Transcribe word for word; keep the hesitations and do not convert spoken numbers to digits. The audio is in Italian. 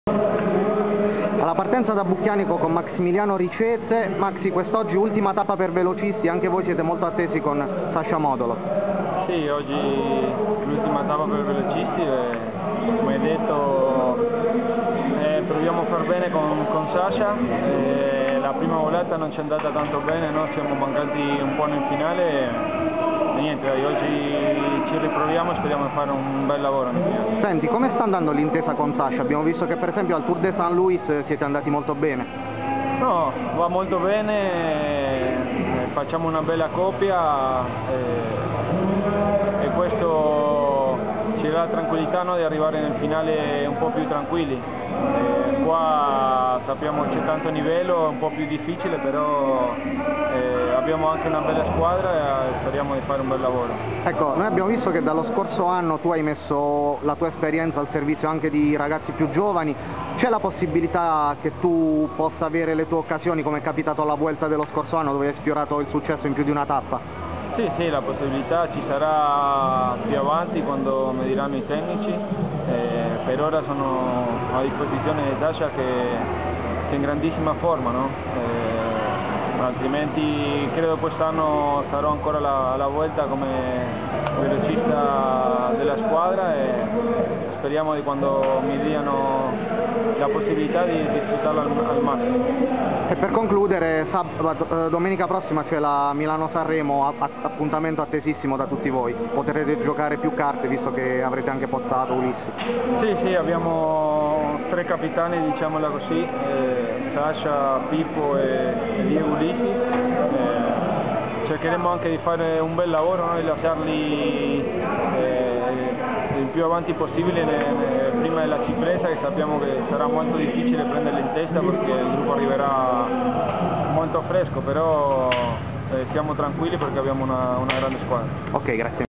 Alla partenza da Bucchianico con Maximiliano Ricese. Maxi, quest'oggi ultima tappa per velocisti, anche voi siete molto attesi con Sasha Modolo. Sì, oggi l'ultima tappa per velocisti e, come hai detto, eh, proviamo a far bene con, con Sasha. Eh, la prima volata non ci è andata tanto bene, no? Siamo mancati un po' nel finale e niente, dai, oggi ci riproviamo e speriamo di fare un bel lavoro nel finale. Senti, come sta andando l'intesa con Sasha? Abbiamo visto che per esempio al Tour de San Luis siete andati molto bene. No, va molto bene, eh, facciamo una bella coppia eh, e questo ci dà la tranquillità, no, di arrivare nel finale un po' più tranquilli. Eh, qua sappiamo che c'è tanto livello, è un po' più difficile, però eh, abbiamo anche una bella squadra e speriamo di fare un bel lavoro. Ecco, noi abbiamo visto che dallo scorso anno tu hai messo la tua esperienza al servizio anche di ragazzi più giovani. C'è la possibilità che tu possa avere le tue occasioni, come è capitato alla Vuelta dello scorso anno dove hai sfiorato il successo in più di una tappa? Sì, sì, la possibilità ci sarà più avanti quando mi diranno i tecnici. Eh, per ora sono a disposizione di Sasha che, che è in grandissima forma, no? Eh, altrimenti credo quest'anno sarò ancora alla, alla Vuelta come velocista della squadra e speriamo di quando mi diano la possibilità di, di sfruttarlo al, al massimo. E per concludere, sabato, eh, domenica prossima c'è la Milano-Sanremo, a, a, appuntamento attesissimo da tutti voi. Potrete giocare più carte visto che avrete anche Pozzato, Ulissi. Sì, sì, abbiamo tre capitani, diciamola così, eh, Sasha, Pippo e, e Diego Ulissi. Eh, cercheremo anche di fare un bel lavoro, no? Di lasciarli eh, il più avanti possibile ne, ne, prima della cipresa, che sappiamo che sarà molto difficile prenderla in testa perché il gruppo arriverà molto fresco, però eh, siamo tranquilli perché abbiamo una, una grande squadra. Ok, grazie.